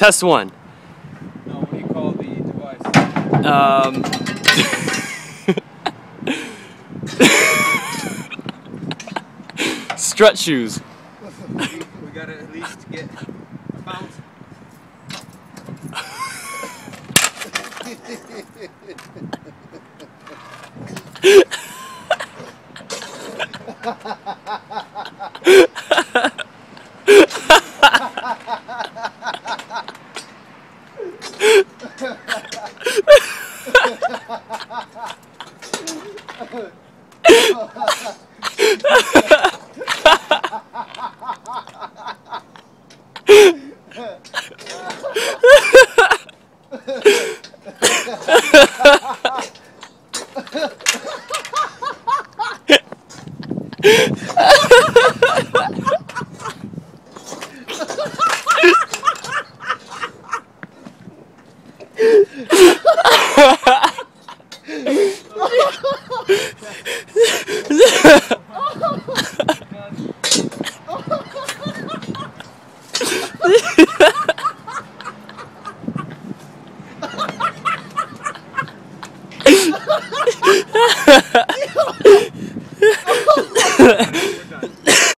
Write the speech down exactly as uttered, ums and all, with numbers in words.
Test one. No, what do you call the device? Um. Strut shoes. We gotta at least get a bounce. Ha